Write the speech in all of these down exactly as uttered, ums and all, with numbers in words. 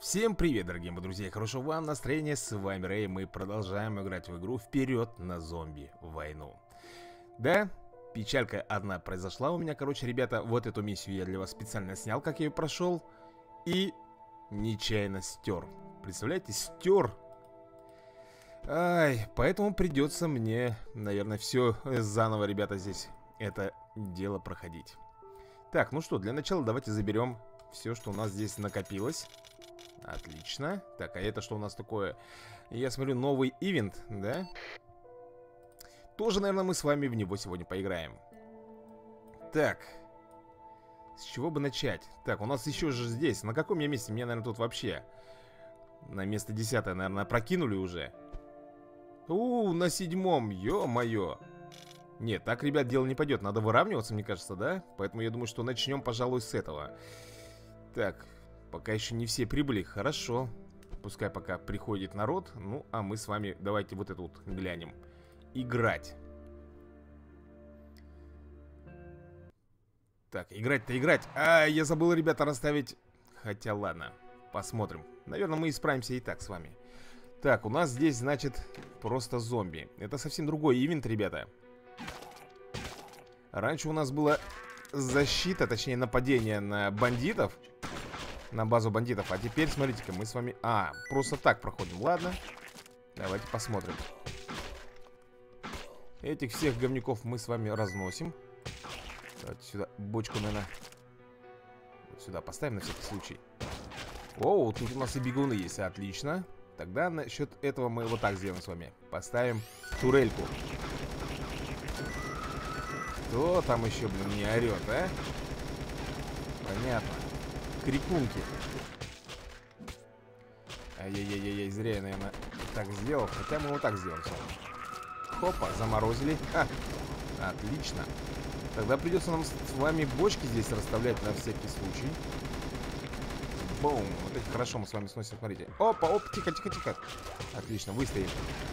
Всем привет, дорогие мои друзья, хорошего вам настроения, с вами Рэй, мы продолжаем играть в игру «Вперед на зомби-войну». Да, печалька одна произошла у меня, короче, ребята, вот эту миссию я для вас специально снял, как я ее прошел, и нечаянно стер. Представляете, стер. Ай, поэтому придется мне, наверное, все заново, ребята, здесь это дело проходить. Так, ну что, для начала давайте заберем все, что у нас здесь накопилось. Отлично. Так, а это что у нас такое? Я смотрю, новый ивент, да? Тоже, наверное, мы с вами в него сегодня поиграем. Так. С чего бы начать? Так, у нас еще же здесь. На каком я месте? Меня, наверное, тут вообще на место десятое, наверное, прокинули уже. У, на седьмом, ё-моё. Нет, так, ребят, дело не пойдет. Надо выравниваться, мне кажется, да? Поэтому я думаю, что начнем, пожалуй, с этого. Так. Пока еще не все прибыли, хорошо. Пускай пока приходит народ. Ну, а мы с вами давайте вот это вот глянем. Играть. Так, играть-то играть. А, я забыл, ребята, расставить. Хотя, ладно, посмотрим. Наверное, мы исправимся и так с вами. Так, у нас здесь, значит, просто зомби. Это совсем другой ивент, ребята. Раньше у нас была защита, точнее нападение на бандитов. На базу бандитов. А теперь, смотрите-ка, мы с вами... А, просто так проходим, ладно. Давайте посмотрим. Этих всех говнюков мы с вами разносим. Давайте сюда бочку, наверное, вот сюда поставим на всякий случай. Оу, тут у нас и бегуны есть, отлично. Тогда насчет этого мы вот так сделаем с вами. Поставим турельку. Кто там еще, блин, не орет, а? Понятно. Крикунки. Ай-яй-яй-яй, зря я, наверное, так сделал. Хотя мы вот так сделаем. Хопа, заморозили. Ха, отлично. Тогда придется нам с вами бочки здесь расставлять на всякий случай. Бум. Вот это хорошо мы с вами сносим, смотрите. Опа, оп, тихо-тихо-тихо. Отлично, выстоим.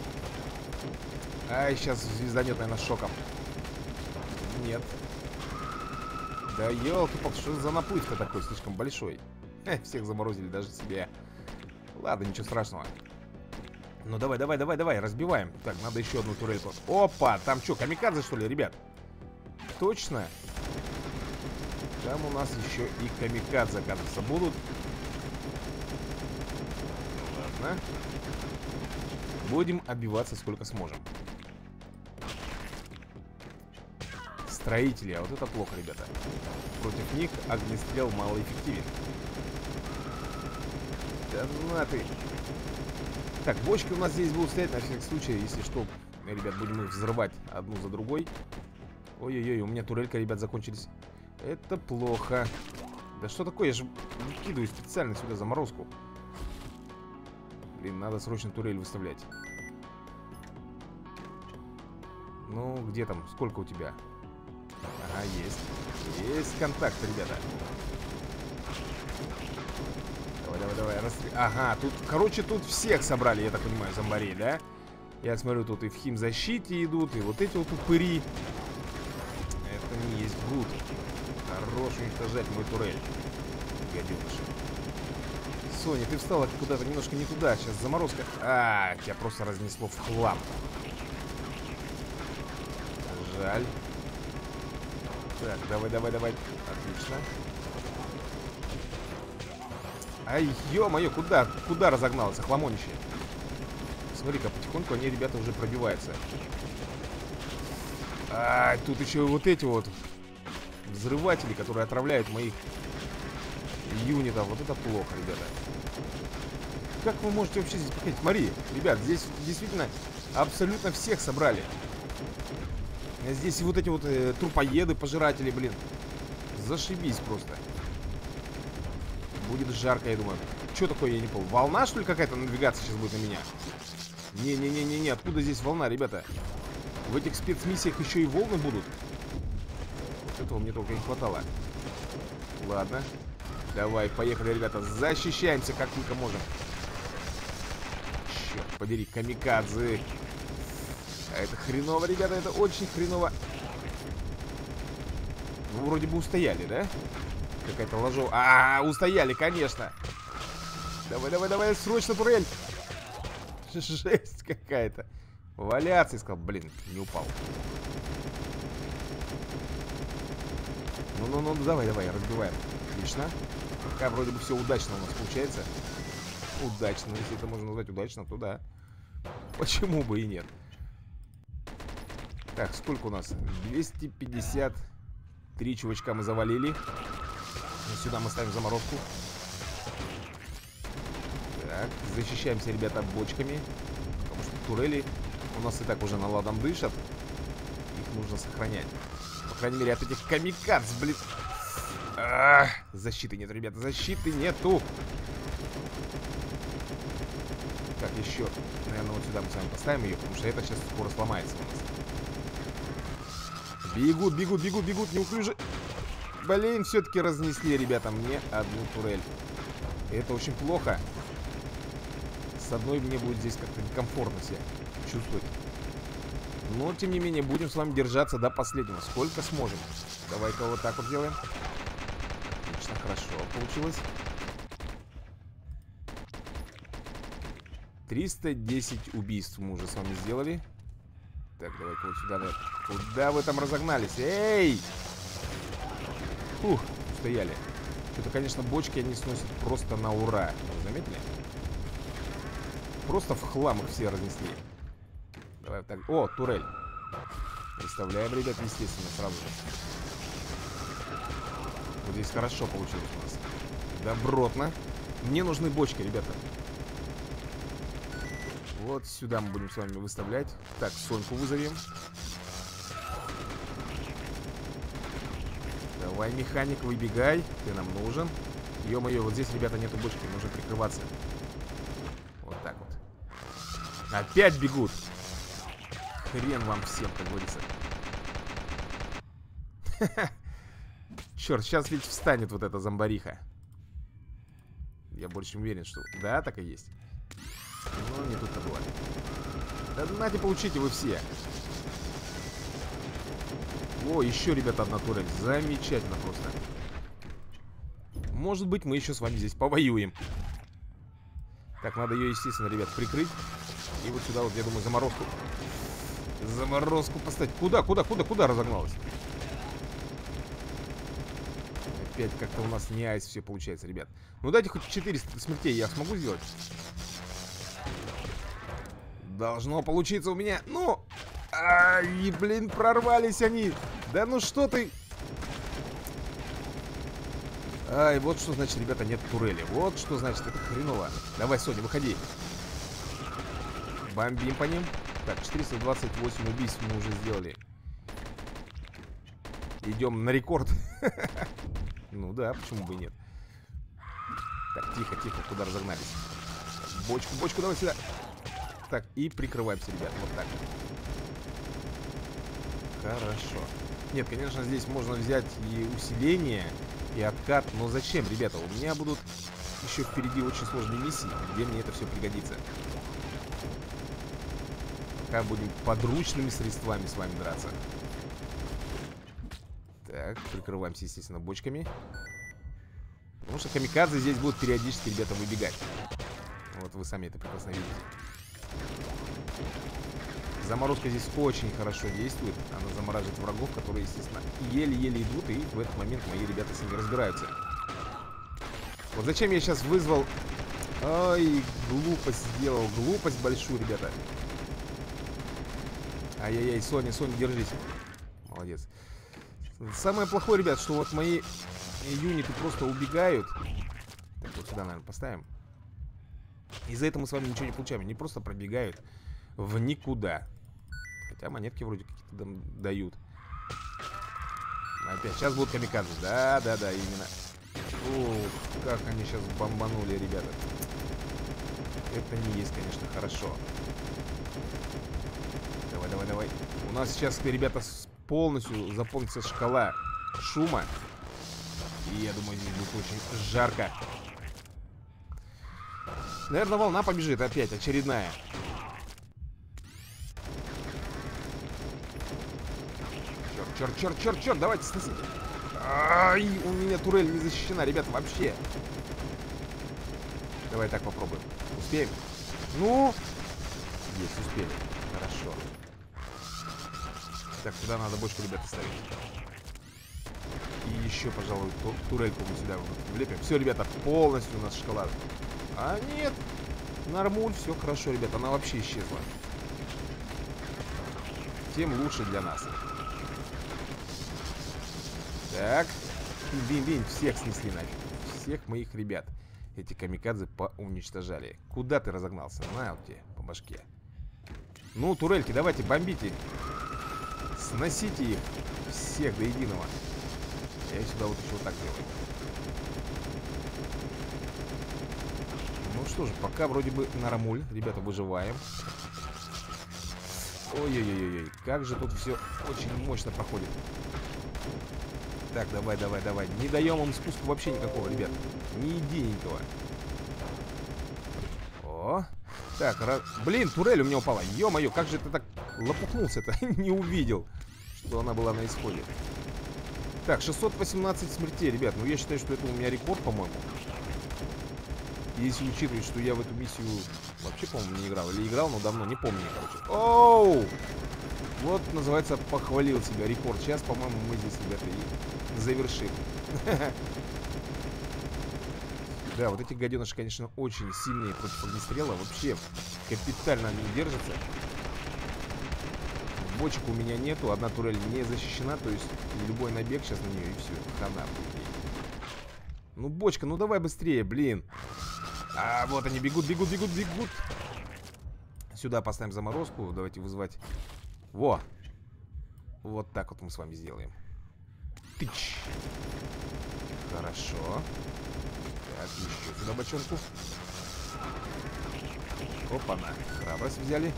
Ай, сейчас звезданет, наверное, шоком. Нет. Да елки-палки, что за наплыв-то такой слишком большой? Эх, всех заморозили, даже себе. Ладно, ничего страшного. Ну давай, давай, давай, давай, разбиваем. Так, надо еще одну турельку. Опа, там что, камикадзе, что ли, ребят? Точно? Там у нас еще и камикадзе, кажется, будут. Ладно. Будем отбиваться сколько сможем. Строители, а вот это плохо, ребята. Против них огнестрел малоэффективен. Да на ты. Так, бочки у нас здесь будут стоять на всякий случай. Если что, ребят, будем их взрывать одну за другой. Ой-ой-ой, у меня турелька, ребят, закончились. Это плохо. Да что такое, я же выкидываю специально сюда заморозку. Блин, надо срочно турель выставлять. Ну, где там, сколько у тебя? Ага, есть. Есть контакт, ребята. Давай, давай, давай. Рас... Ага, тут, короче, тут всех собрали, я так понимаю, зомбарей, да? Я смотрю, тут и в химзащите идут, и вот эти вот упыри. Это не есть гуд. Хорош уничтожать мой турель. Гаденыш. Соня, ты встала куда-то немножко не туда. Сейчас заморозка. А, тебя просто разнесло в хлам. Жаль. Так, давай, давай, давай. Отлично. Ай, ё-моё, куда? Куда разогналось, охламонище? Смотри-ка, потихоньку они, ребята, уже пробиваются. А, тут еще вот эти вот взрыватели, которые отравляют моих юнитов. Вот это плохо, ребята. Как вы можете вообще здесь походить? Смотри, ребят, здесь действительно абсолютно всех собрали. Здесь и вот эти вот э, трупоеды, пожиратели, блин. Зашибись просто. Будет жарко, я думаю. Что такое, я не понял. Волна, что ли, какая-то надвигаться сейчас будет на меня? Не-не-не-не-не, откуда здесь волна, ребята? В этих спецмиссиях еще и волны будут. Вот этого мне только не хватало. Ладно. Давай, поехали, ребята. Защищаемся, как только можем. Черт побери, камикадзе. А это хреново, ребята, это очень хреново. Ну, вроде бы устояли, да? Какая-то ложова. А, -а, -а, устояли, конечно. Давай, давай, давай, срочно, турель. Жесть какая-то. Валяться искал. Блин, не упал. Ну-ну-ну, давай, давай, разбиваем. Отлично. Пока вроде бы все удачно у нас получается. Удачно, если это можно назвать удачно, то да. Почему бы и нет. Так, сколько у нас? двести пятьдесят три чувачка мы завалили. Сюда мы ставим заморозку. Так, защищаемся, ребята, бочками. Потому что турели у нас и так уже наладом дышат. Их нужно сохранять. По крайней мере, от этих камикадз, блин. А-а-а, защиты нет, ребята, защиты нету. Так, еще, наверное, вот сюда мы с вами поставим ее, потому что это сейчас скоро сломается у нас. Бегут, бегут, бегут, бегут, неуклюже. Блин, все-таки разнесли, ребята, мне одну турель. И это очень плохо. С одной мне будет здесь как-то некомфортно себя чувствовать. Но, тем не менее, будем с вами держаться до последнего. Сколько сможем. Давай-ка вот так вот сделаем. Отлично, хорошо получилось. триста десять убийств мы уже с вами сделали. Так, давай-ка вот сюда. Давай. Куда вы там разогнались? Эй! Фух, стояли. Что-то, конечно, бочки они сносят просто на ура. Вы заметили? Просто в хлам их все разнесли. Давай вот так. О, турель. Представляем, ребят, естественно, сразу же. Вот здесь хорошо получилось у нас. Добротно. Мне нужны бочки, ребята. Вот сюда мы будем с вами выставлять. Так, Соньку вызовем. Давай, механик, выбегай. Ты нам нужен. Ё-моё, вот здесь, ребята, нету бочки. Нужно прикрываться. Вот так вот. Опять бегут. Хрен вам всем, как говорится. Черт, сейчас ведь встанет вот эта зомбариха. Я больше уверен, что... Да, так и есть. Ну, не тут-то было. Да нате, получите вы все. О, еще, ребята, одна турель. Замечательно просто. Может быть, мы еще с вами здесь повоюем. Так, надо ее, естественно, ребят, прикрыть. И вот сюда вот, я думаю, заморозку. Заморозку поставить. Куда, куда, куда, куда разогналась? Опять как-то у нас не айс все получается, ребят. Ну дайте хоть четыреста смертей я смогу сделать. Должно получиться у меня. Ну, ай, блин, прорвались они. Да ну что ты. Ай, вот что значит, ребята, нет турели. Вот что значит, это хреново. Давай, Соня, выходи. Бомбим по ним. Так, четыреста двадцать восемь убийств мы уже сделали. Идем на рекорд. Ну да, почему бы и нет. Так, тихо, тихо, куда разогнались. Бочку, бочку, давай сюда. Так, и прикрываемся, ребят, вот так. Хорошо. Нет, конечно, здесь можно взять и усиление, и откат. Но зачем, ребята? У меня будут еще впереди очень сложные миссии, где мне это все пригодится. Пока будем подручными средствами с вами драться. Так, прикрываемся, естественно, бочками. Потому что камикадзе здесь будут периодически, ребята, выбегать. Вот вы сами это прекрасно видите. Заморозка здесь очень хорошо действует. Она замораживает врагов, которые, естественно, еле-еле идут. И в этот момент мои ребята с ними разбираются. Вот зачем я сейчас вызвал... Ай, глупость сделал. Глупость большую, ребята. Ай-яй-яй, Соня, Соня, держись. Молодец. Самое плохое, ребят, что вот мои юниты просто убегают. Так, вот сюда, наверное, поставим. Из-за этого мы с вами ничего не получаем. Они просто пробегают в никуда. Хотя монетки вроде какие-то дают. Опять, сейчас будут камикадзе. Да, да, да, именно. Ух, как они сейчас бомбанули, ребята. Это не есть, конечно, хорошо. Давай, давай, давай. У нас сейчас, ребята, полностью заполнится шкала шума. И я думаю, здесь будет очень жарко. Наверное, волна побежит опять, очередная. Черт, черт, черт, черт, черт, давайте сносите. Ай, у меня турель не защищена, ребята, вообще. Давай так попробуем. Успеем? Ну! Есть, успели. Хорошо. Так, сюда надо бочку, ребята, ставить. И еще, пожалуй, ту турельку мы сюда вот влепим. Все, ребята, полностью у нас шоколад. А нет, нормуль, все хорошо, ребята, она вообще исчезла. Тем лучше для нас. Так. Бин-бин, всех снесли нафиг. Всех моих ребят. Эти камикадзе поуничтожали. Куда ты разогнался? На, вот тебе, по башке. Ну, турельки, давайте, бомбите. Сносите их. Всех до единого. Я сюда вот еще вот так делаю. Ну что же, пока вроде бы нормуль. Ребята, выживаем. Ой-ой-ой-ой. Как же тут все очень мощно проходит. Так, давай, давай, давай. Не даем им спуску вообще никакого, ребят. Ни единенького. О. Так, раз... блин, турель у меня упала. Ё-моё, как же ты так лопухнулся-то? Не увидел, что она была на исходе. Так, шестьсот восемнадцать смертей, ребят. Ну, я считаю, что это у меня рекорд, по-моему. Если учитывать, что я в эту миссию вообще, по-моему, не играл. Или играл, но давно, не помню, короче. Оу! Вот, называется, похвалил себя рекорд. Сейчас, по-моему, мы здесь, ребята, и завершим. Да, вот эти гаденыши, конечно, очень сильные против огнестрела. Вообще, капитально они держатся. Бочек у меня нету, одна турель не защищена. То есть, любой набег сейчас на нее, и все, хана. Ну, бочка, ну давай быстрее, блин. А, вот они бегут, бегут, бегут, бегут. Сюда поставим заморозку. Давайте вызывать. Во! Вот так вот мы с вами сделаем. Тыч! Хорошо. Так, еще сюда бочонку. Опа-на. Храбрость взяли.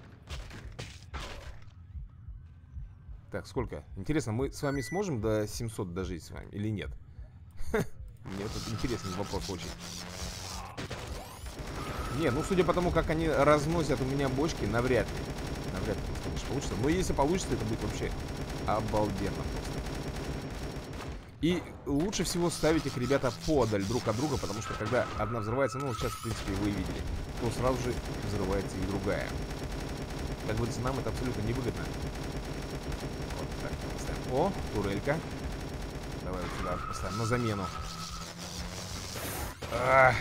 Так, сколько? Интересно, мы с вами сможем до семисот дожить с вами или нет? Мне тут интересный вопрос очень. Не, ну судя по тому, как они разносят у меня бочки, навряд ли. Навряд ли, конечно, получится. Но если получится, это будет вообще обалденно просто. И лучше всего ставить их, ребята, подаль друг от друга, потому что когда одна взрывается, ну, сейчас, в принципе, вы видели, то сразу же взрывается и другая. Как говорится, нам это абсолютно невыгодно. Вот так поставим. О, турелька. Давай вот сюда поставим на замену. Ах.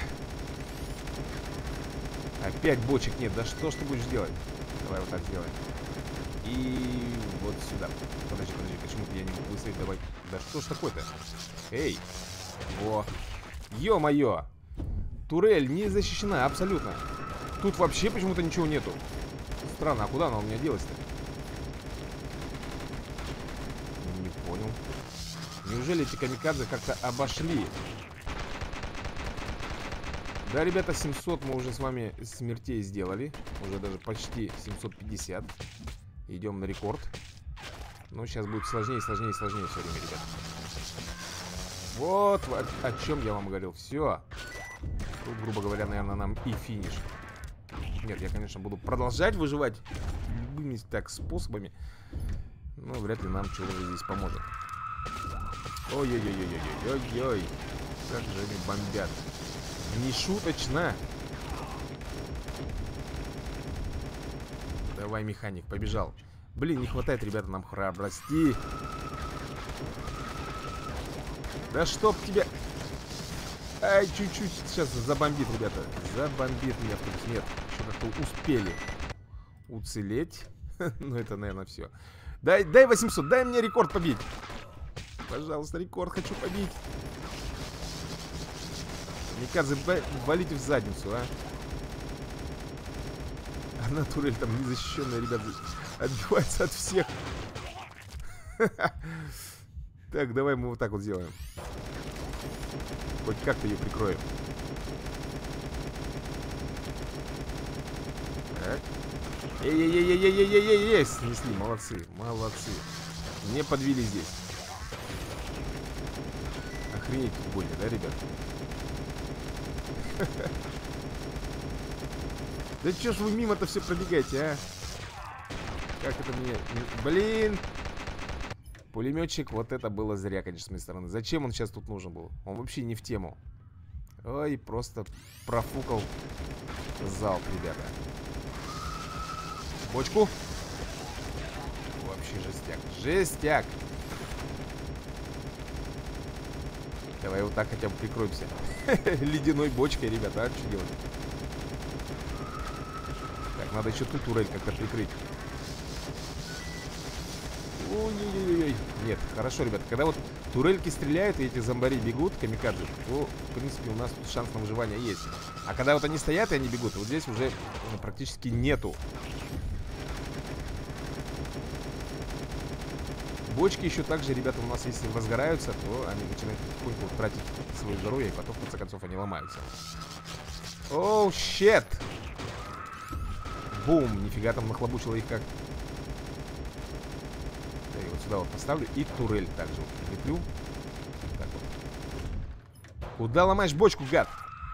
Опять бочек нет. Да что ж ты будешь делать? Давай вот так сделаем. И вот сюда. Подожди, подожди, почему-то я не могу выставить. Давай. Да что ж такое-то? Эй. Во. Ё-моё. Турель не защищена абсолютно. Тут вообще почему-то ничего нету. Странно, а куда она у меня делась-то? Не понял. Неужели эти камикадзе как-то обошли? Да, ребята, семьсот мы уже с вами смертей сделали. Уже даже почти семьсот пятьдесят. Идем на рекорд. Но сейчас будет сложнее, сложнее, сложнее все время, ребят. Вот о, о чем я вам говорил. Все. Тут, грубо говоря, наверное, нам и финиш. Нет, я, конечно, буду продолжать выживать любыми так способами. Но вряд ли нам чего-то здесь поможет. Ой-ой-ой-ой-ой-ой-ой. Как же они бомбят. Не шуточно. Давай, механик, побежал. Блин, не хватает, ребята, нам храбрости. Да чтоб тебя... Ай, чуть-чуть сейчас забомбит, ребята. Забомбит меня в тут. Нет, еще как-то успели уцелеть. Ну, это, наверное, все. Дай, дай восемьсот, дай мне рекорд побить. Пожалуйста, рекорд хочу побить. Микадзе, валите в задницу, а. Она турель там незащищенная, ребят, отбивается от всех. Так, давай мы вот так вот сделаем. Хоть как-то ее прикроем. Так. Эй-ей-ей-ей-ей-ей-ей-ей! Снесли, молодцы, молодцы. Не подвели здесь. Охренеть больно, да, ребят? Да чё ж вы мимо-то все пробегаете, а? Как это мне... Блин! Пулеметчик, вот это было зря, конечно, с моей стороны. Зачем он сейчас тут нужен был? Он вообще не в тему. Ой, просто профукал залп, ребята. Бочку. Вообще жестяк. Жестяк. Давай вот так хотя бы прикроемся. Ледяной бочкой, ребята, а что делать? Так, надо еще ту турель как-то прикрыть. Ой-ой-ой-ой. Нет, хорошо, ребят. Когда вот турельки стреляют и эти зомбари бегут, камикадзе, то, в принципе, у нас тут шанс на выживание есть. А когда вот они стоят и они бегут, вот здесь уже ну, практически нету. Бочки еще также, ребята, у нас, если возгораются, то они начинают потихоньку тратить свое здоровье, и потом, в конце концов, они ломаются. Оу, щет! Бум! Нифига там нахлобучило их как. Да, я вот сюда вот поставлю. И турель также вот прикреплю. Так вот. Куда ломаешь бочку, гад?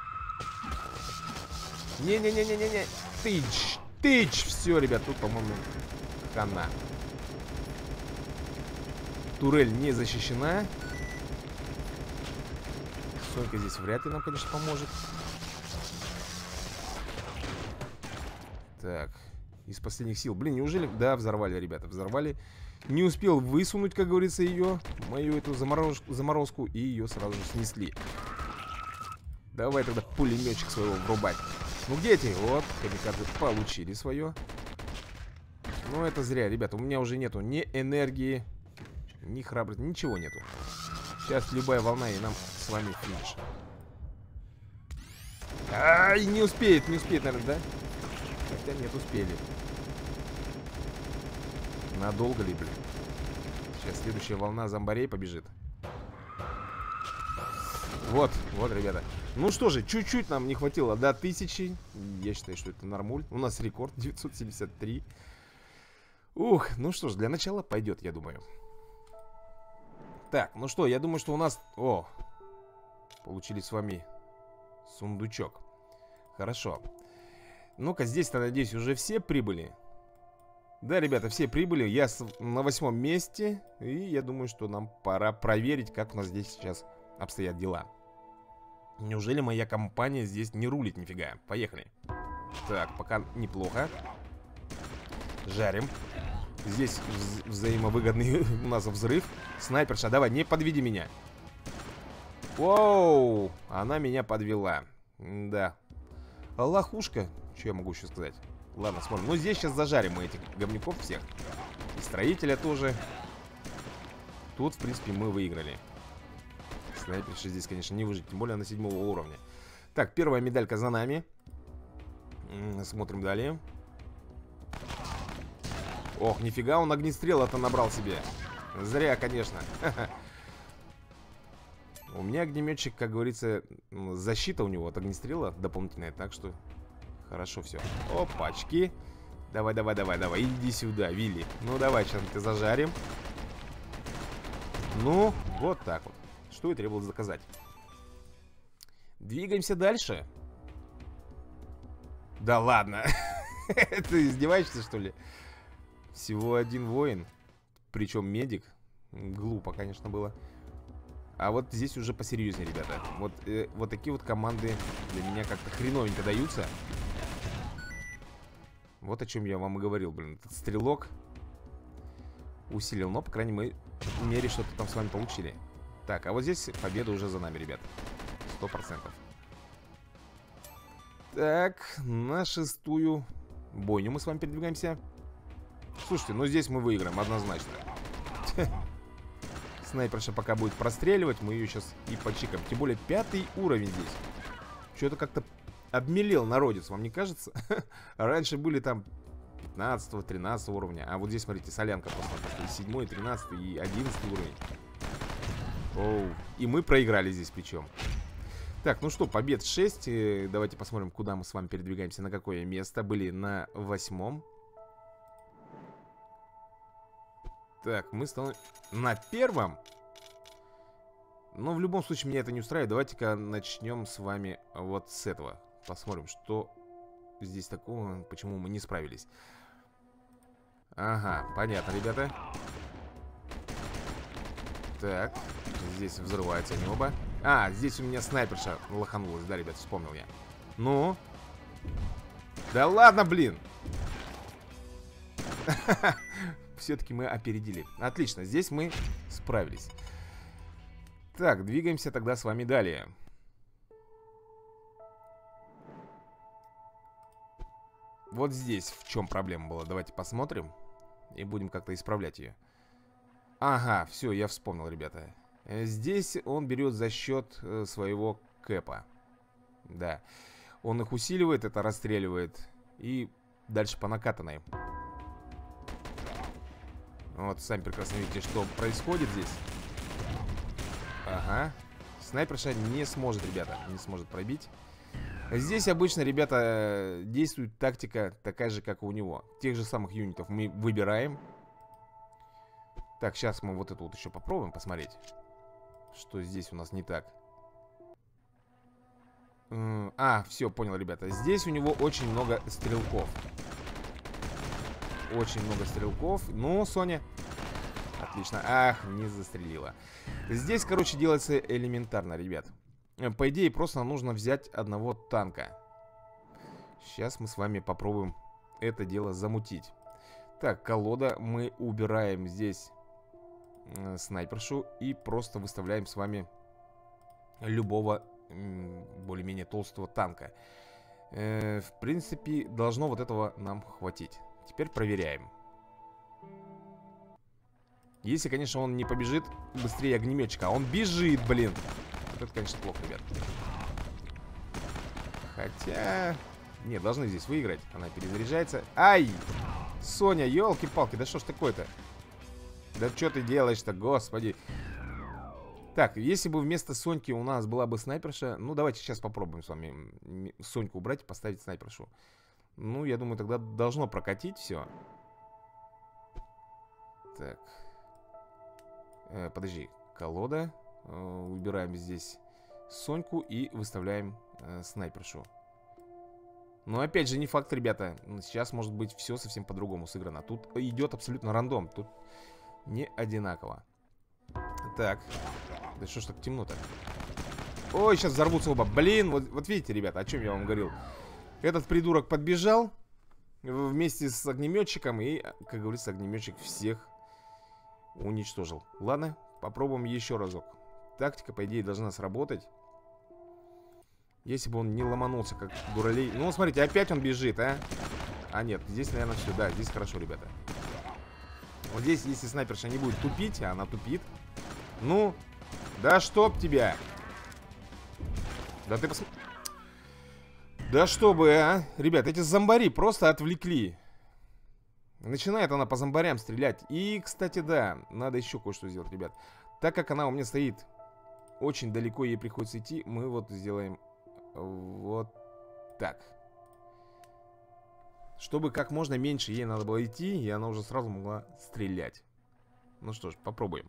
Не-не-не-не-не-не. Тыч! Тыч! Все, ребят, тут, по-моему, хана. Турель не защищена. Сонька здесь вряд ли нам, конечно, поможет. Так, из последних сил. Блин, неужели... Да, взорвали, ребята, взорвали. Не успел высунуть, как говорится, ее. Мою эту заморозку, заморозку. И ее сразу же снесли. Давай тогда пулеметчик своего врубать. Ну где эти? Вот, камикадзе получили свое. Но это зря, ребята. У меня уже нету ни энергии, ни храбрости, ничего нету. Сейчас любая волна и нам с вами финиш. Ай, не успеет, не успеет, наверное, да? Хотя нет, успели. Надолго ли, блин? Сейчас следующая волна зомбарей побежит. Вот, вот, ребята. Ну что же, чуть-чуть нам не хватило до тысячи. Я считаю, что это нормуль. У нас рекорд девятьсот семьдесят три. Ух, ну что ж, для начала пойдет, я думаю. Так, ну что, я думаю, что у нас... О, получили с вами сундучок. Хорошо. Ну-ка, здесь-то, надеюсь, уже все прибыли. Да, ребята, все прибыли. Я на восьмом месте. И я думаю, что нам пора проверить, как у нас здесь сейчас обстоят дела. Неужели моя компания здесь не рулит нифига? Поехали. Так, пока неплохо. Жарим. Здесь вз взаимовыгодный у нас взрыв. Снайперша, давай, не подведи меня. Воу, она меня подвела. Да. Лохушка. Что я могу еще сказать? Ладно, смотрим. Ну, здесь сейчас зажарим мы этих говнюков всех. И строителя тоже. Тут, в принципе, мы выиграли. Снайперша здесь, конечно, не выжить. Тем более на седьмого уровня. Так, первая медалька за нами. Смотрим далее. Ох, нифига он огнестрела-то набрал себе. Зря, конечно. У меня огнеметчик, как говорится, защита у него от огнестрела дополнительная. Так что хорошо все. Опачки. Давай, давай, давай, давай. Иди сюда, Вилли. Ну, давай, сейчас мы зажарим. Ну, вот так вот. Что и требовалось доказать. Двигаемся дальше. Да ладно. Ты издеваешься, что ли? Всего один воин. Причем медик. Глупо, конечно, было. А вот здесь уже посерьезнее, ребята. Вот, э, вот такие вот команды для меня как-то хреновенько даются. Вот о чем я вам и говорил, блин. Этот стрелок усилил, но, по крайней мере, что-то там с вами получили. Так, а вот здесь победа уже за нами, ребят. Сто процентов. Так, на шестую бойню мы с вами передвигаемся. Слушайте, ну здесь мы выиграем, однозначно. Снайперша пока будет простреливать, мы ее сейчас и почикаем. Тем более пятый уровень здесь. Что-то как-то обмелел народец, вам не кажется? Раньше были там пятнадцатого, тринадцатого уровня. А вот здесь, смотрите, солянка просто. И седьмой, тринадцатый, и одиннадцатый уровень. Оу. И мы проиграли здесь причем. Так, ну что, побед шесть. Давайте посмотрим, куда мы с вами передвигаемся, на какое место. Были на восьмом. Так, мы становимся на первом. Но в любом случае меня это не устраивает. Давайте-ка начнем с вами вот с этого. Посмотрим, что здесь такого, почему мы не справились. Ага, понятно, ребята. Так, здесь взрываются они оба. А, здесь у меня снайперша лоханулась, да, ребят, вспомнил я. Ну? Да ладно, блин! Все-таки мы опередили. Отлично, здесь мы справились. Так, двигаемся тогда с вами далее. Вот здесь в чем проблема была. Давайте посмотрим. И будем как-то исправлять ее. Ага, все, я вспомнил, ребята. Здесь он берет за счет своего кэпа. Да. Он их усиливает, это расстреливает. И дальше по накатанной. Вот, сами прекрасно видите, что происходит здесь. Ага. Снайперша не сможет, ребята, не сможет пробить. Здесь обычно, ребята, действует тактика такая же, как и у него. Тех же самых юнитов мы выбираем. Так, сейчас мы вот это вот еще попробуем посмотреть, что здесь у нас не так. А, все, понял, ребята. Здесь у него очень много стрелков. Очень много стрелков. Ну, Соня. Отлично. Ах, не застрелила. Здесь, короче, делается элементарно, ребят. По идее, просто нам нужно взять одного танка. Сейчас мы с вами попробуем это дело замутить. Так, колода. Мы убираем здесь э, снайпершу и просто выставляем с вами любого более-менее толстого танка. э, В принципе, должно вот этого нам хватить. Теперь проверяем. Если, конечно, он не побежит быстрее огнеметчика. А он бежит, блин. Вот это, конечно, плохо, ребят. Хотя... Нет, должны здесь выиграть. Она перезаряжается. Ай! Соня, елки-палки, да что ж такое-то? Да что ты делаешь-то, господи. Так, если бы вместо Соньки у нас была бы снайперша. Ну, давайте сейчас попробуем с вами Соньку убрать и поставить снайпершу. Ну, я думаю, тогда должно прокатить все. Так. Э, подожди, колода. Э, убираем здесь Соньку и выставляем э, снайпершу. Но опять же, не факт, ребята. Сейчас может быть все совсем по-другому сыграно. Тут идет абсолютно рандом. Тут не одинаково. Так. Да что ж так темно-то? Ой, сейчас взорвутся оба. Блин, вот, вот видите, ребята, о чем я вам говорил. Этот придурок подбежал вместе с огнеметчиком. И, как говорится, огнеметчик всех уничтожил. Ладно, попробуем еще разок. Тактика, по идее, должна сработать. Если бы он не ломанулся, как дуралей. Ну, смотрите, опять он бежит, а? А нет, здесь, наверное, все. Да, здесь хорошо, ребята. Вот здесь, если снайперша не будет тупить, а она тупит. Ну, да чтоб тебя. Да ты посмотри. Да чтобы, а? Ребят, эти зомбари просто отвлекли. Начинает она по зомбарям стрелять. И, кстати, да, надо еще кое-что сделать, ребят. Так как она у меня стоит очень далеко, ей приходится идти, мы вот сделаем вот так. Чтобы как можно меньше ей надо было идти, и она уже сразу могла стрелять. Ну что ж, попробуем.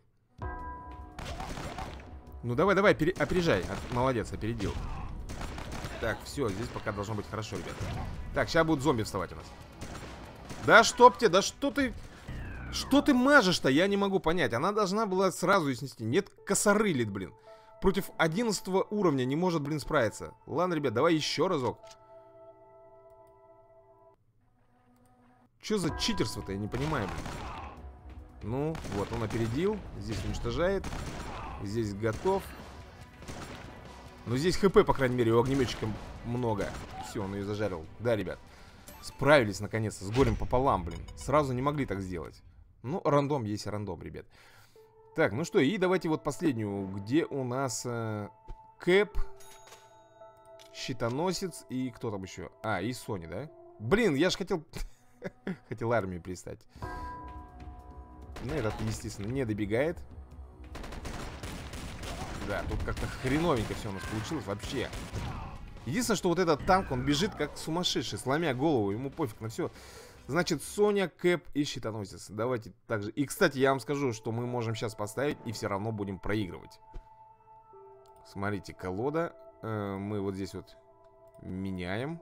Ну давай, давай, пере... опережай. Молодец, опередил. Так, все, здесь пока должно быть хорошо, ребята. Так, сейчас будут зомби вставать у нас. Да чтоб тебе, да что ты... Что ты мажешь-то, я не могу понять. Она должна была сразу ее снести. Нет, косорылит, блин. Против одиннадцатого уровня не может, блин, справиться. Ладно, ребят, давай еще разок. Что за читерство-то, я не понимаю, блин. Ну, вот, он опередил. Здесь уничтожает. Здесь готов. Но здесь хп, по крайней мере, у огнеметчика много. Все, он ее зажарил. Да, ребят. Справились, наконец-то, с горем пополам, блин. Сразу не могли так сделать. Ну, рандом есть рандом, ребят. Так, ну что, и давайте вот последнюю. Где у нас э, Кэп, щитоносец и кто там еще? А, и Сони, да? Блин, я же хотел... Хотел армию пристать. Ну, этот, естественно, не добегает. Да, тут как-то хреновенько все у нас получилось вообще. Единственное, что вот этот танк, он бежит как сумасшедший, сломя голову, ему пофиг на все. Значит, Соня, Кэп и щитоносец. Давайте также. И, кстати, я вам скажу, что мы можем сейчас поставить и все равно будем проигрывать. Смотрите, колода. Э, мы вот здесь вот меняем.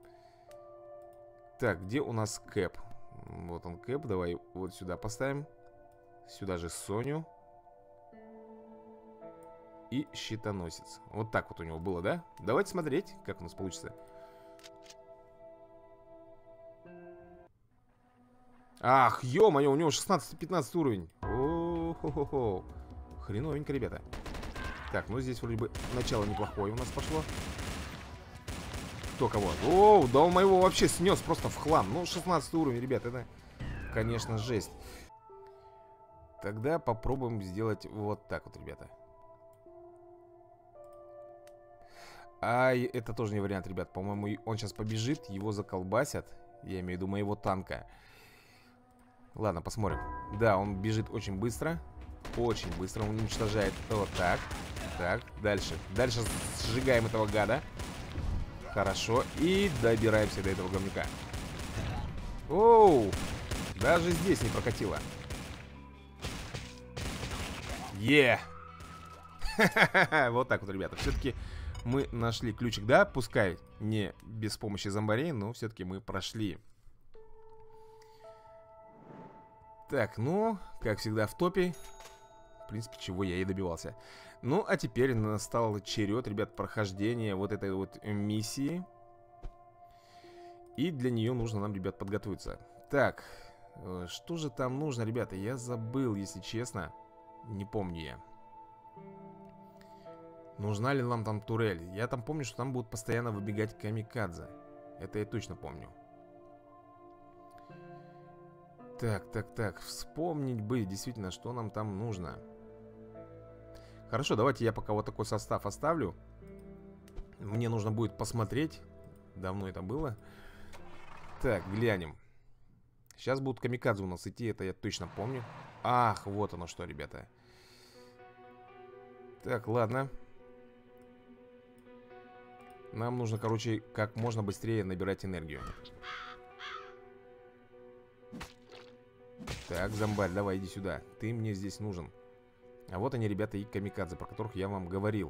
Так, где у нас Кэп? Вот он, Кэп. Давай вот сюда поставим. Сюда же Соню. и щитоносец. Вот так вот у него было, да? Давайте смотреть, как у нас получится. Ах, ё-моё, у него шестнадцатый-пятнадцатый уровень. О-хо-хо-хо. Хреновенько, ребята. Так, ну здесь вроде бы начало неплохое у нас пошло. Кто кого? Оу, да он моего вообще снес просто в хлам. Ну, шестнадцатый уровень, ребят, это, конечно, жесть. Тогда попробуем сделать вот так вот, ребята. А это тоже не вариант, ребят. По-моему, он сейчас побежит, его заколбасят. Я имею в виду моего танка. Ладно, посмотрим. Да, он бежит очень быстро. Очень быстро, он уничтожает. Вот так. Так, дальше. Дальше сжигаем этого гада. Хорошо. И добираемся до этого говнюка. Оу! Даже здесь не прокатило. Е! Вот так вот, ребята. Все-таки мы нашли ключик. Да, пускай не без помощи зомбарей, но все-таки мы прошли. Так, ну, как всегда в топе. В принципе, чего я и добивался. Ну, а теперь настал черед, ребят, прохождения вот этой вот миссии. И для нее нужно нам, ребят, подготовиться. Так, что же там нужно, ребята? Я забыл, если честно. Не помню я. Нужна ли нам там турель? Я там помню, что там будут постоянно выбегать камикадзе. Это я точно помню. Так, так, так. Вспомнить бы действительно, что нам там нужно. Хорошо, давайте я пока вот такой состав оставлю. Мне нужно будет посмотреть. Давно это было. Так, глянем. Сейчас будут камикадзе у нас идти, это я точно помню. Ах, вот оно что, ребята. Так, ладно. Нам нужно, короче, как можно быстрее набирать энергию. Так, зомбарь, давай, иди сюда. Ты мне здесь нужен. А вот они, ребята, и камикадзе, про которых я вам говорил.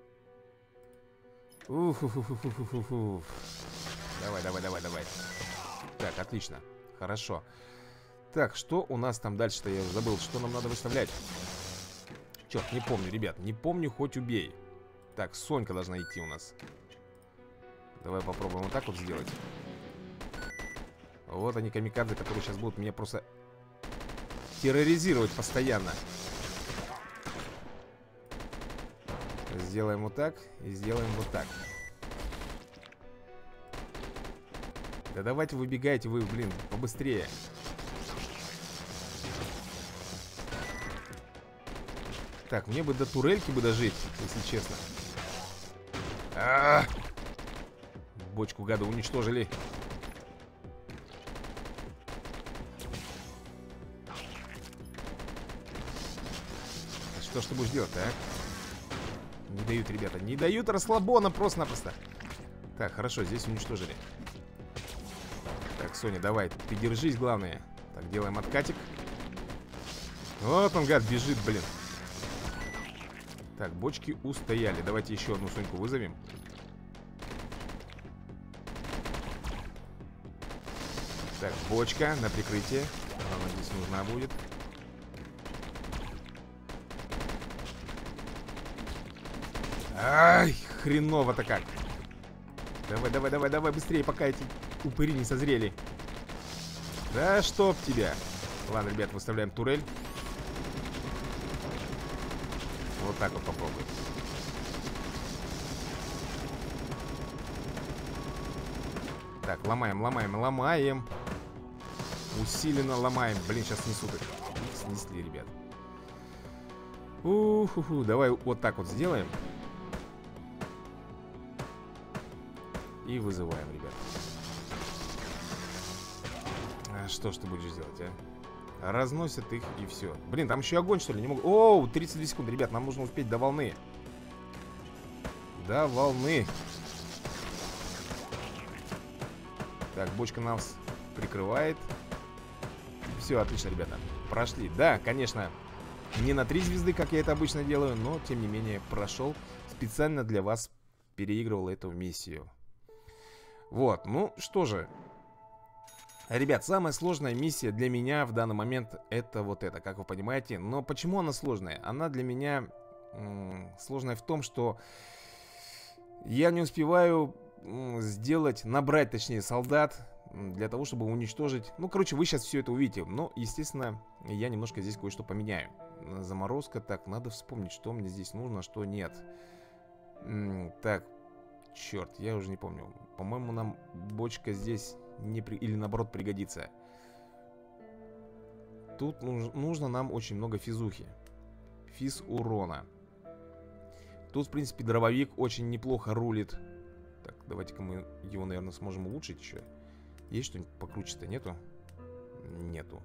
Уф-фу-фу-фу-фу-фу-фу. Давай, давай, давай, давай. Так, отлично. Хорошо. Так, что у нас там дальше-то? Я забыл, что нам надо выставлять. Черт, не помню, ребят. Не помню, хоть убей. Так, Сонька должна идти у нас. Давай попробуем вот так вот сделать. Вот они, камикадзе, которые сейчас будут меня просто терроризировать постоянно. Сделаем вот так и сделаем вот так. Да давайте выбегайте вы, блин, побыстрее. Так, мне бы до турельки бы дожить, если честно. А-а-а! Бочку гада уничтожили. Что ж ты будешь делать, а? Не дают, ребята, не дают расслабона просто-напросто. Так, хорошо, здесь уничтожили. Так, Соня, давай, ты держись, главное. Так, делаем откатик. Вот он, гад, бежит, блин. Так, бочки устояли. Давайте еще одну Соньку вызовем. Так, бочка на прикрытие. Она здесь нужна будет. Ай, хреново-то как. Давай, давай, давай, давай, быстрее, пока эти упыри не созрели. Да чтоб тебя. Ладно, ребят, выставляем турель. Вот так вот попробуем. Так, ломаем, ломаем, ломаем. Усиленно ломаем. Блин, сейчас снесут их. Снесли, ребят. Уху-ху. Давай вот так вот сделаем. И вызываем, ребят. А что ж ты будешь делать, а? Разносят их и все. Блин, там еще огонь, что ли? Не могу. Оу, тридцать две секунды, ребят, нам нужно успеть до волны. До волны. Так, бочка нас прикрывает. Все, отлично, ребята. Прошли. Да, конечно, не на три звезды, как я это обычно делаю, но, тем не менее, прошел. Специально для вас переигрывал эту миссию. Вот, ну что же. Ребят, самая сложная миссия для меня в данный момент это вот это, как вы понимаете. Но почему она сложная? Она для меня Сложное в том, что я не успеваю сделать, набрать, точнее, солдат для того, чтобы уничтожить. Ну, короче, вы сейчас все это увидите. Но, естественно, я немножко здесь кое-что поменяю. Заморозка. Так, надо вспомнить, что мне здесь нужно, что нет. Так, черт, я уже не помню. По-моему, нам бочка здесь не при... или наоборот пригодится. Тут нуж... нужно нам очень много физухи. Физ урона. Тут, в принципе, дробовик очень неплохо рулит. Так, давайте-ка мы его, наверное, сможем улучшить еще. Есть что-нибудь покруче-то? Нету? Нету.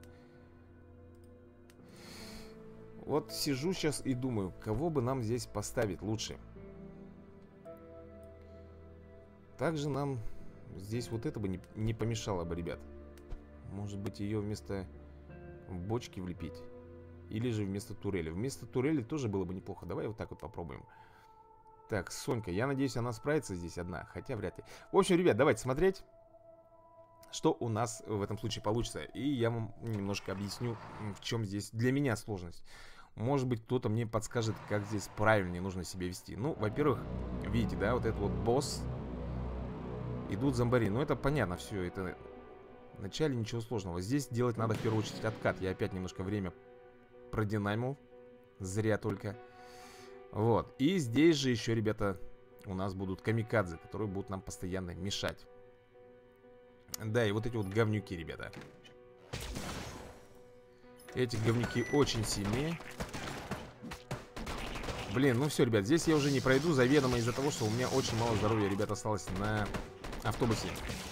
Вот сижу сейчас и думаю, кого бы нам здесь поставить лучше. Также нам здесь вот это бы не, не помешало бы, ребят. Может быть, ее вместо бочки влепить. Или же вместо турели. Вместо турели тоже было бы неплохо. Давай вот так вот попробуем. Так, Сонька, я надеюсь, она справится здесь одна. Хотя вряд ли. В общем, ребят, давайте смотреть, что у нас в этом случае получится. И я вам немножко объясню, в чем здесь для меня сложность. Может быть, кто-то мне подскажет, как здесь правильнее нужно себя вести. Ну, во-первых, видите, да, вот этот вот босс. Идут зомбари. Ну, это понятно все. Это вначале ничего сложного. Здесь делать надо в первую очередь откат. Я опять немножко время продинамил. Зря только. Вот. И здесь же еще, ребята, у нас будут камикадзе, которые будут нам постоянно мешать. Да, и вот эти вот говнюки, ребята. Эти говнюки очень сильные. Блин, ну все, ребят, здесь я уже не пройду заведомо из-за того, что у меня очень мало здоровья, ребят, осталось на автобусе.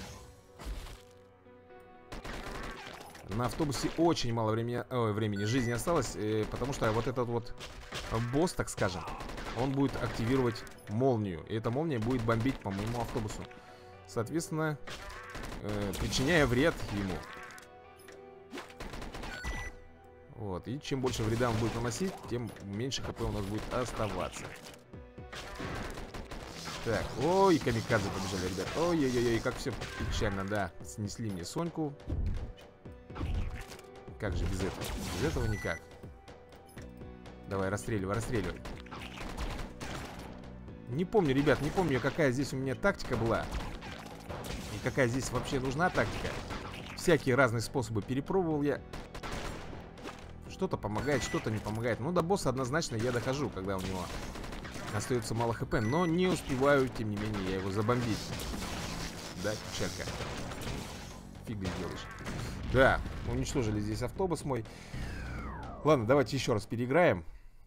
На автобусе очень мало времени, ой, времени жизни осталось, э, потому что вот этот вот босс, так скажем, он будет активировать молнию. И эта молния будет бомбить по моему автобусу. Соответственно, э, причиняя вред ему. Вот, и чем больше вреда он будет наносить, тем меньше хп у нас будет оставаться. Так, ой, камикадзе побежали, ребят. Ой-ой-ой, как все печально, да. Снесли мне Соньку. Как же без этого? Без этого никак. Давай, расстреливай, расстреливай. Не помню, ребят, не помню, какая здесь у меня тактика была. И какая здесь вообще нужна тактика. Всякие разные способы перепробовал я. Что-то помогает, что-то не помогает. Ну, до босса однозначно я дохожу, когда у него остается мало хп. Но не успеваю, тем не менее, я его забомбить. Да, печалька. Фиг не делаешь. Да, уничтожили здесь автобус мой. Ладно, давайте еще раз переиграем.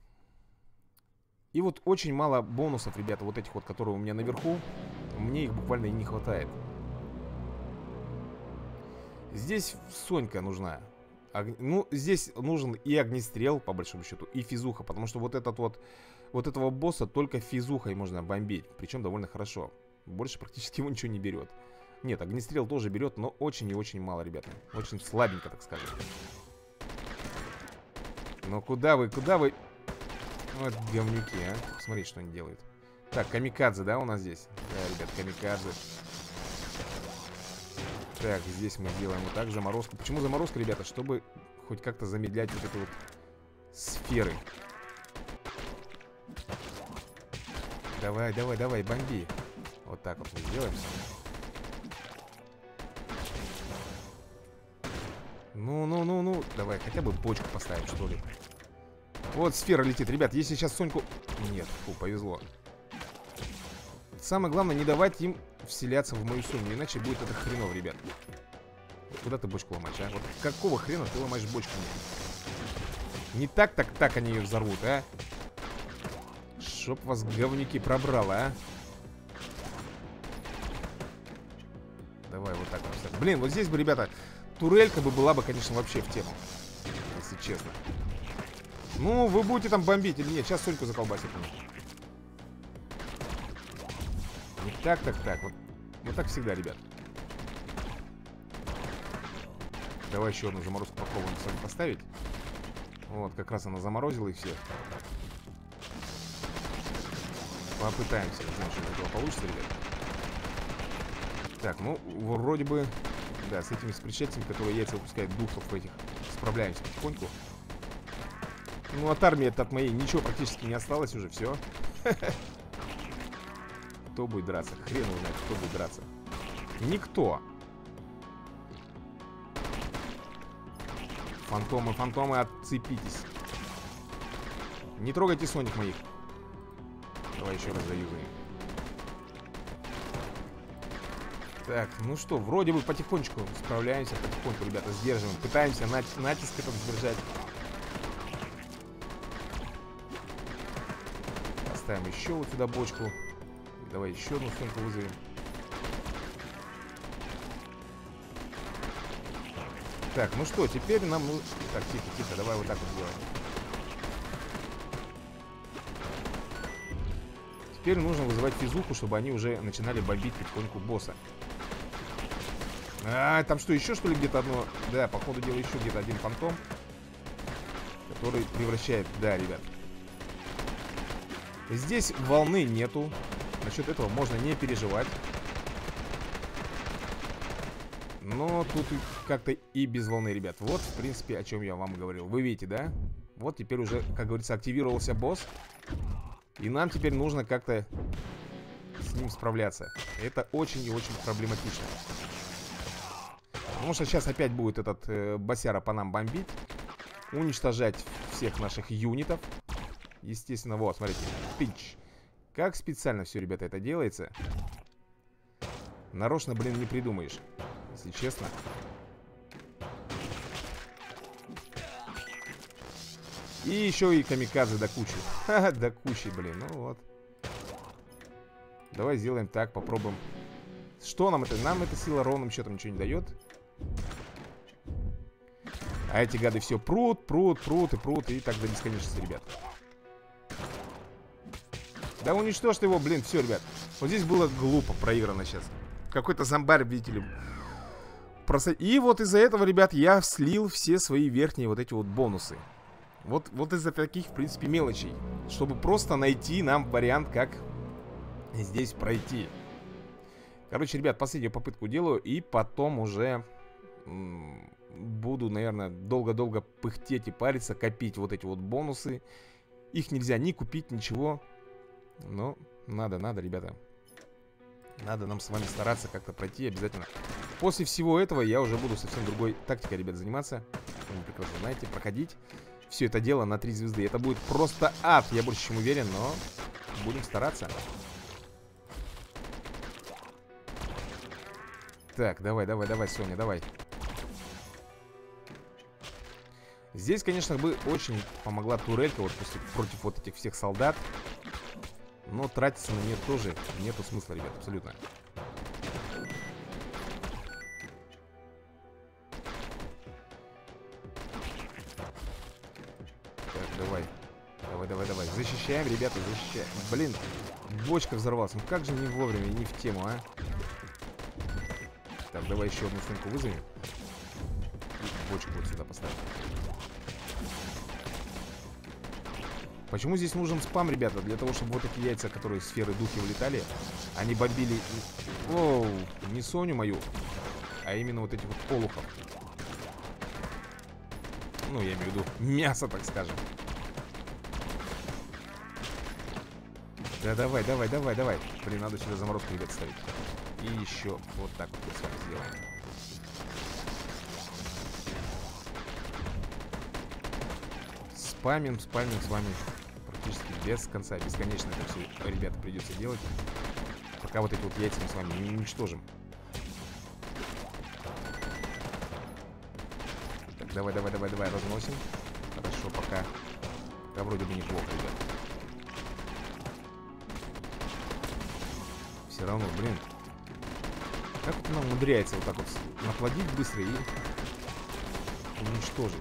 И вот очень мало бонусов, ребята, вот этих вот, которые у меня наверху. Мне их буквально и не хватает. Здесь Сонька нужна. Ог... Ну, здесь нужен и огнестрел, по большому счету, и физуха. Потому что вот этот вот, вот этого босса только физухой можно бомбить. Причем довольно хорошо. Больше практически его ничего не берет. Нет, огнестрел тоже берет, но очень и очень мало, ребята. Очень слабенько, так скажем. Но куда вы, куда вы? Вот говнюки, а. Смотри, что они делают. Так, камикадзе, да, у нас здесь? Да, ребят, камикадзе. Так, здесь мы делаем вот так, заморозку. Почему заморозка, ребята? Чтобы хоть как-то замедлять вот эту вот сферы. Давай, давай, давай, бомби. Вот так вот мы сделаем. Ну, ну, ну, ну. Давай, хотя бы бочку поставим, что ли. Вот сфера летит. Ребят, если сейчас Соньку... Нет, фу, повезло. Самое главное, не давать им вселяться в мою Соню. Иначе будет это хреново, ребят. Куда ты бочку ломаешь, а? Вот какого хрена ты ломаешь бочку? Не так, так, так они ее взорвут, а? Чтоб вас говнюки пробрало, а? Давай вот так вот. Блин, вот здесь бы, ребята... Турелька бы была бы, конечно, вообще в тему. Если честно. Ну, вы будете там бомбить или нет? Сейчас Соньку заколбасит. Не так, так, так. Вот, вот так всегда, ребят. Давай еще одну заморозку попробуем с вами поставить. Вот, как раз она заморозила их всех. Попытаемся. Не знаю, что из этого получится, ребят. Так, ну, вроде бы... Да, с этими с пришельцами, которые яйца выпускают духов этих, справляемся потихоньку. Ну, от армии от моей ничего практически не осталось уже, все. Кто будет драться? Хрен его знает, кто будет драться. Никто. Фантомы, фантомы, отцепитесь. Не трогайте соник моих. Давай еще раз заюзаем. Так, ну что, вроде бы потихонечку справляемся, потихоньку, ребята, сдерживаем. Пытаемся нат натиск этот сдержать. Поставим еще вот сюда бочку. Давай еще одну стенку вызовем. Так, ну что, теперь нам... Ну... Так, тихо, тихо, давай вот так вот сделаем. Теперь нужно вызывать физуху, чтобы они уже начинали бомбить потихоньку босса. А, там что, еще что ли где-то одно? Да, по ходу дела еще где-то один фантом, который превращает... Да, ребят. Здесь волны нету. Насчет этого можно не переживать. Но тут как-то и без волны, ребят. Вот, в принципе, о чем я вам говорил. Вы видите, да? Вот теперь уже, как говорится, активировался босс. И нам теперь нужно как-то с ним справляться. Это очень и очень проблематично. Потому что сейчас опять будет этот э, босяра по нам бомбить. Уничтожать всех наших юнитов. Естественно, вот, смотрите. Пинч. Как специально все, ребята, это делается. Нарочно, блин, не придумаешь. Если честно. И еще и камикадзе до кучи. Ха-ха, до кучи, блин, ну вот. Давай сделаем так, попробуем. Что нам это? Нам эта сила ровным счетом ничего не дает. А эти гады все прут, прут, прут и прут. И так до бесконечности, ребят. Да уничтожьте его, блин, все, ребят. Вот здесь было глупо проиграно сейчас. Какой-то зомбарь, видите ли. Просто... И вот из-за этого, ребят, я слил все свои верхние вот эти вот бонусы. Вот, вот из-за таких, в принципе, мелочей. Чтобы просто найти нам вариант, как здесь пройти. Короче, ребят, последнюю попытку делаю. И потом уже буду, наверное, долго-долго пыхтеть и париться, копить вот эти вот бонусы. Их нельзя ни купить, ничего. Но надо, надо, ребята. Надо нам с вами стараться как-то пройти обязательно. После всего этого я уже буду совсем другой тактикой, ребят, заниматься. Вы прекрасно знаете, проходить все это дело на три звезды. Это будет просто ад, я больше чем уверен, но будем стараться. Так, давай, давай, давай, Соня, давай. Здесь, конечно, бы очень помогла турелька вот после, против вот этих всех солдат. Но тратиться на нее тоже нету смысла, ребят, абсолютно. Так, давай. Давай, давай, давай. Защищаем, ребята, защищаем. Блин, бочка взорвалась. Ну как же не вовремя, не в тему, а? Так, давай еще одну стенку вызовем. И бочку вот сюда поставим. Почему здесь нужен спам, ребята? Для того, чтобы вот эти яйца, которые сферы духи улетали, они бомбили... Оу, не Соню мою, а именно вот этих вот олухов. Ну, я имею в виду мясо, так скажем. Да давай, давай, давай, давай. Блин, надо сюда заморозку, ребят, ставить. И еще вот так вот мы с вами сделаем. Спамим, спамим с вами практически без конца, бесконечно это все, ребята, придется делать. Пока вот эти вот яйца мы с вами не уничтожим. Так, давай, давай, давай, давай, разносим. Хорошо, пока. Да, вроде бы неплохо, ребят. Все равно, блин. Как это нам умудряется вот так вот наплодить быстро и уничтожить?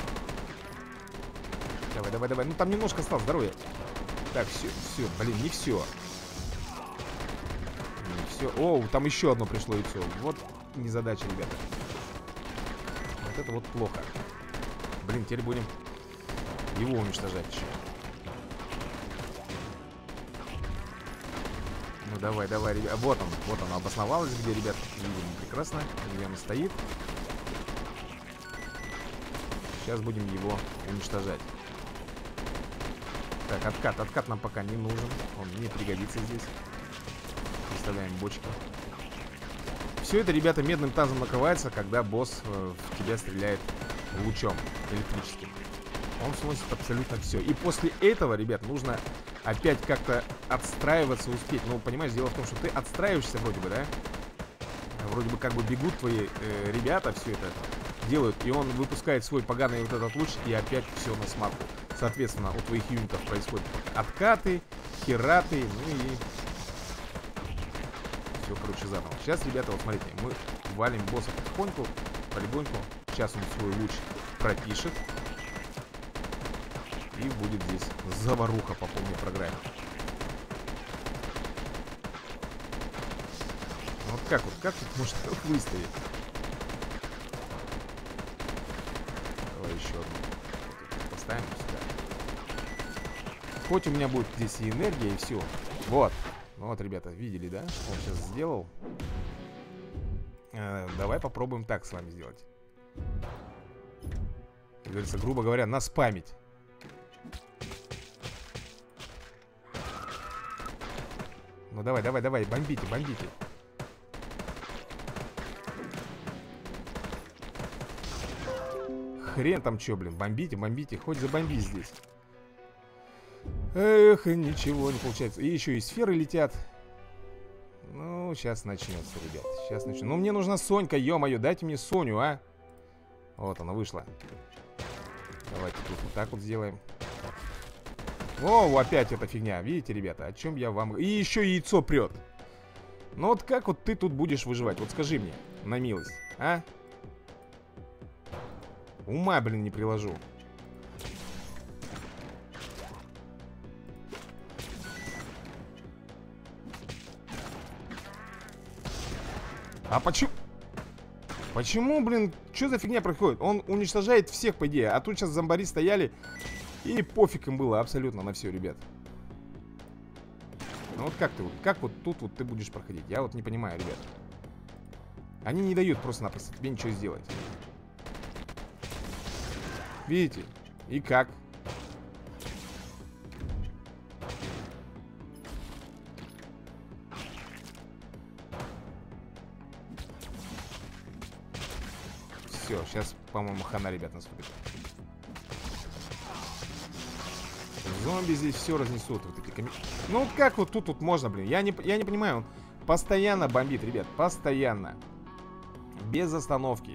Давай, давай, давай. Ну там немножко осталось здоровья. Так, все, все, блин, не все. Не все. О, там еще одно пришло яйцо. Вот незадача, ребята. Вот это вот плохо. Блин, теперь будем его уничтожать еще. Ну давай, давай, ребят. Вот он, вот он обосновалась, где, ребят, видим прекрасно, где он стоит. Сейчас будем его уничтожать. Так, откат, откат нам пока не нужен. Он не пригодится здесь. Выставляем бочки. Все это, ребята, медным тазом накрывается, когда босс э, в тебя стреляет лучом электрическим. Он сносит абсолютно все. И после этого, ребят, нужно опять как-то отстраиваться, успеть. Ну, понимаешь, дело в том, что ты отстраиваешься вроде бы, да? Вроде бы как бы бегут твои э, ребята, все это делают. И он выпускает свой поганый вот этот луч, и опять все на смарку. Соответственно, у твоих юнитов происходят откаты, хераты, ну и... Все, короче, заново. Сейчас, ребята, вот смотрите, мы валим босса потихоньку, полегоньку. Сейчас он свой луч пропишет. И будет здесь заваруха по полной программе. Вот как вот, как тут можно выставить? Давай еще одну поставим сюда. Хоть у меня будет здесь и энергия, и все. Вот. Ну вот, ребята, видели, да? Что он сейчас сделал. Э, давай попробуем так с вами сделать. Как говорится, грубо говоря, наспамить. Ну давай, давай, давай, бомбите, бомбите. Хрен там чё, блин, бомбите, бомбите. Хоть забомби здесь. Эх, ничего не получается. И еще и сферы летят. Ну, сейчас начнется, ребят. Сейчас начнется. Ну, мне нужна Сонька, ё-моё, дайте мне Соню, а. Вот она вышла. Давайте тут вот так вот сделаем. О, опять эта фигня. Видите, ребята, о чем я вам... И еще яйцо прет. Ну вот как вот ты тут будешь выживать? Вот скажи мне, на милость, а? Ума, блин, не приложу. А почему... Почему, блин, что за фигня происходит? Он уничтожает всех, по идее. А тут сейчас зомбари стояли... И пофиг им было абсолютно на все, ребят. Ну вот как ты вот, как вот тут вот ты будешь проходить? Я вот не понимаю, ребят. Они не дают просто-напросто тебе ничего сделать. Видите? И как? Все, сейчас, по-моему, хана, ребят, наступит. Зомби здесь все разнесут. Вот эти коми... Ну как вот тут вот можно, блин? Я не, я не понимаю. Он постоянно бомбит, ребят. Постоянно. Без остановки.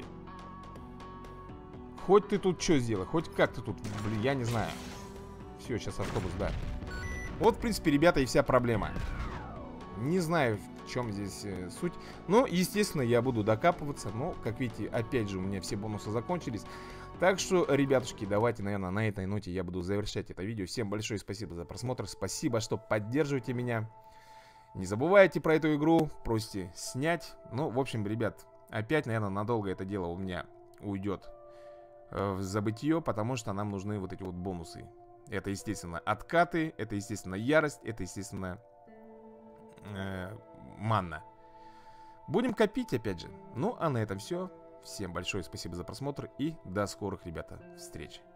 Хоть ты тут что сделай, хоть как ты тут, блин, я не знаю. Все, сейчас автобус, да. Вот, в принципе, ребята, и вся проблема. Не знаю, в чем здесь э, суть. Но, естественно, я буду докапываться. Но, как видите, опять же, у меня все бонусы закончились. Так что, ребятушки, давайте, наверное, на этой ноте я буду завершать это видео. Всем большое спасибо за просмотр. Спасибо, что поддерживаете меня. Не забывайте про эту игру. Просите снять. Ну, в общем, ребят, опять, наверное, надолго это дело у меня уйдет э, в забытье, потому что нам нужны вот эти вот бонусы. Это, естественно, откаты. Это, естественно, ярость. Это, естественно, э, манна. Будем копить, опять же. Ну, а на этом все. Всем большое спасибо за просмотр и до скорых, ребята, встреч.